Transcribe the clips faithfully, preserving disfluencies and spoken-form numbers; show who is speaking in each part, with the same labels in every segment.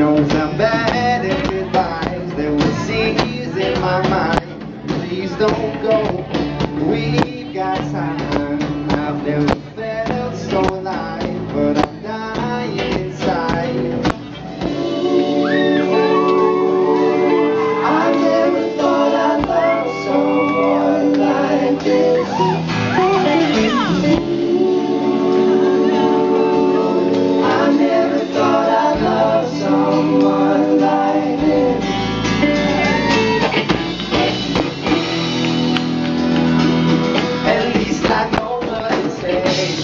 Speaker 1: knows I'm bad at goodbyes. There were seas in my mind. Please don't go, we've got time. I've never felt so alive, but I'm dying inside. I never thought I'd love someone like this. I never thought I'd love someone like this. At least I know what it takes.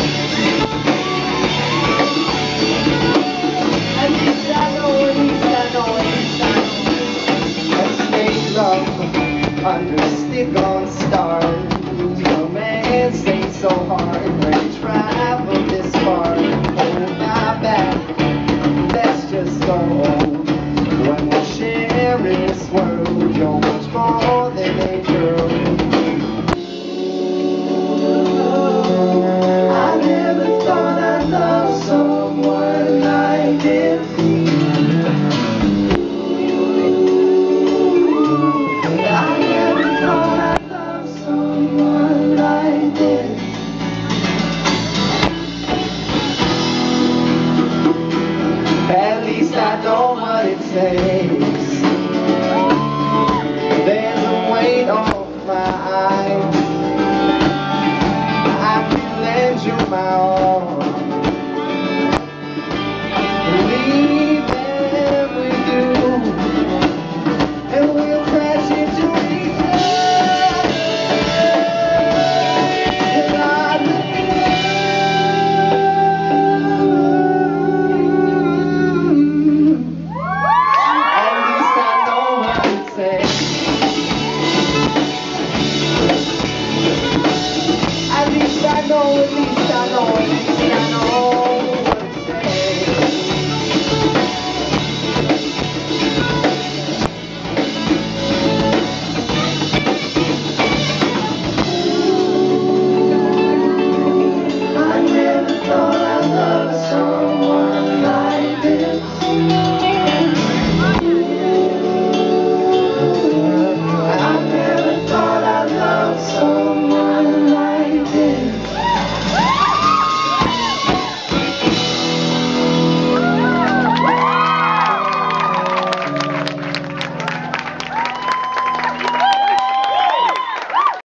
Speaker 1: At least I know, at least I know, at least I know. Let's make love under stick-on stars. Romance ain't so hard when you travel this far. Hold my back, let's just go home. When we're sharing this world, you're much more than a girl. I never thought I'd love someone like this. I never thought I'd love someone like this. At least I know what it takes.